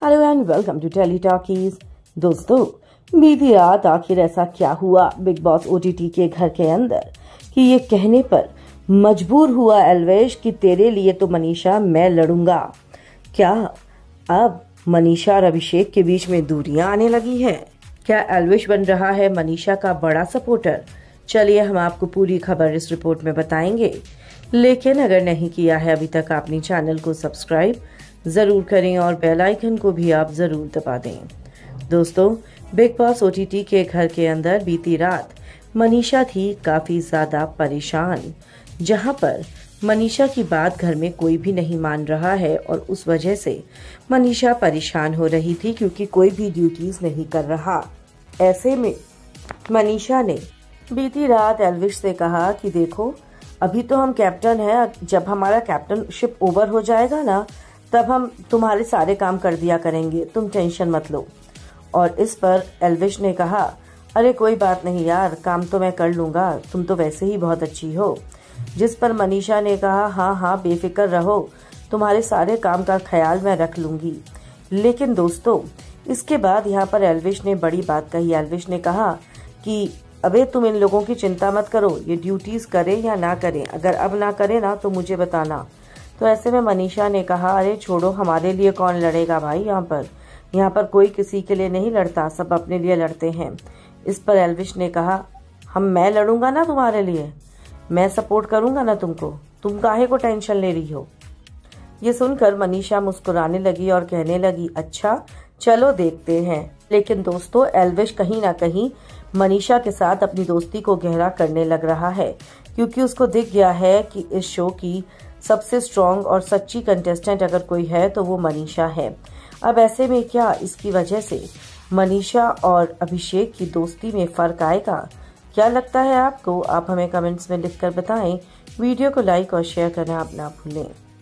Hello and welcome to Tele Talkies. दोस्तों, बीती रात आखिर ऐसा क्या हुआ बिग बॉस ओटीटी के घर के अंदर कि ये कहने पर मजबूर हुआ एल्वेश कि तेरे लिए तो मनीषा मैं लड़ूंगा। क्या अब मनीषा और अभिषेक के बीच में दूरियां आने लगी हैं? क्या एल्वेश बन रहा है मनीषा का बड़ा सपोर्टर? चलिए हम आपको पूरी खबर इस रिपोर्ट में बताएंगे, लेकिन अगर नहीं किया है अभी तक आपने चैनल को सब्सक्राइब जरूर करें और बेल आइकन को भी आप जरूर दबा दें। दोस्तों, बिग बॉस ओटीटी के घर के अंदर बीती रात मनीषा थी काफी ज्यादा परेशान, जहां पर मनीषा की बात घर में कोई भी नहीं मान रहा है और उस वजह से मनीषा परेशान हो रही थी क्योंकि कोई भी ड्यूटीज नहीं कर रहा। ऐसे में मनीषा ने बीती रात एल्विश से कहा कि देखो, अभी तो हम कैप्टन हैं, जब हमारा कैप्टनशिप ओवर हो जाएगा ना तब हम तुम्हारे सारे काम कर दिया करेंगे, तुम टेंशन मत लो। और इस पर एल्विश ने कहा, अरे कोई बात नहीं यार, काम तो मैं कर लूंगा, तुम तो वैसे ही बहुत अच्छी हो। जिस पर मनीषा ने कहा, हाँ हाँ बेफिक्र रहो, तुम्हारे सारे काम का ख्याल मैं रख लूंगी। लेकिन दोस्तों, इसके बाद यहाँ पर एल्विश ने बड़ी बात कही। एल्विश ने कहा कि अबे तुम इन लोगों की चिंता मत करो, ये ड्यूटीज करें या ना करें, अगर अब ना करें ना तो मुझे बताना। तो ऐसे में मनीषा ने कहा, अरे छोड़ो, हमारे लिए कौन लड़ेगा भाई, यहाँ पर कोई किसी के लिए नहीं लड़ता, सब अपने लिए लड़ते हैं। इस पर एल्विश ने कहा, मैं लड़ूंगा ना तुम्हारे लिए, मैं सपोर्ट करूंगा ना तुमको, तुम काहे को टेंशन ले रही हो। ये सुनकर मनीषा मुस्कुराने लगी और कहने लगी, अच्छा चलो देखते हैं। लेकिन दोस्तों, एल्विश कहीं ना कहीं मनीषा के साथ अपनी दोस्ती को गहरा करने लग रहा है, क्योंकि उसको दिख गया है कि इस शो की सबसे स्ट्रॉन्ग और सच्ची कंटेस्टेंट अगर कोई है तो वो मनीषा है। अब ऐसे में क्या इसकी वजह से मनीषा और अभिषेक की दोस्ती में फर्क आएगा? क्या लगता है आपको? आप हमें कमेंट्स में लिखकर बताएं। वीडियो को लाइक और शेयर करना आप ना भूलें।